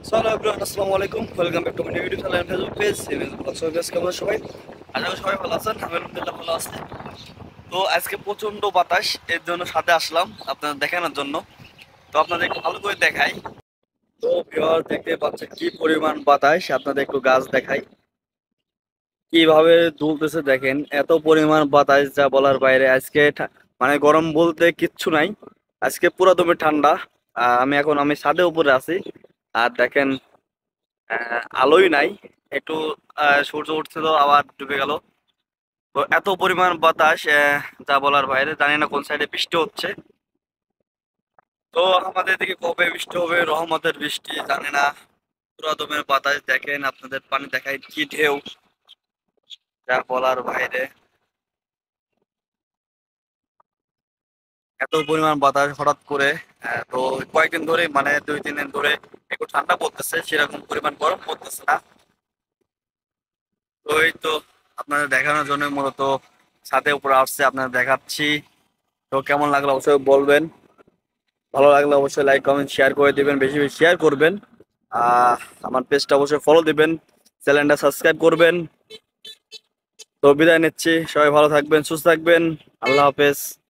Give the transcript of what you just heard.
Hello everyone, আসসালামু আলাইকুম। Welcome back to my YouTube channel and Facebook page image blog. So guys, কেমন আছেন সবাই? আশা করি সবাই ভালো আছেন। আমি আলহামদুলিল্লাহ ভালো আছি। তো আজকে প্রচন্ড বাতাস, এর জন্য সাথে আসলাম আপনাদের দেখানোর জন্য। তো আপনাদের একটু ভালো করে দেখাই। তো ভিউয়ার দেখতে পাচ্ছেন কি পরিমাণ বাতাস, আপনাদের একটু গাছ দেখাই কিভাবে দুলতেছে দেখেন। এত পরিমাণ বাতাস যা বলার বাইরে। আজকে মানে গরম বলতে কিচ্ছু নাই, আজকে পুরো দমে ঠান্ডা। আমি ছাদে উপরে আছি, আর দেখেন আলোই নাই। একটু সূর্য উঠছিল আবার ডুবে গেল। তো এত পরিমাণ বাতাস, যা বলার বাইরে। জানি না কোন সাইডে বৃষ্টি হচ্ছে। তো আমাদের দিকে কবে বৃষ্টি হবে, রহমতের বৃষ্টি জানি না। পুরো দমের বাতাস দেখেন, আপনাদের পানি দেখায় কি ঢেউ, যা বলার বাইরে। এত পরিমাণ বাতাস হঠাৎ করে। তো কয়েকদিন ধরে, মানে 2-3 দিন ধরে একটু ঠান্ডা পড়তেছে, সেরকম পরিমাণ গরম পড়তেছে না। তো এই তো আপনাদের দেখানোর জন্য মূলত ছাদে উপরে আসছে, আপনাদের দেখাচ্ছি। তো কেমন লাগলো অবশ্যই বলবেন। ভালো লাগলে অবশ্যই লাইক কমেন্ট শেয়ার করে দিবেন, বেশি বেশি শেয়ার করবেন। আহ আমার পেজটা অবশ্যই ফলো দিবেন, চ্যানেলটা সাবস্ক্রাইব করবেন। তো বিদায় নিচ্ছি, সবাই ভালো থাকবেন, সুস্থ থাকবেন। আল্লাহ হাফেজ।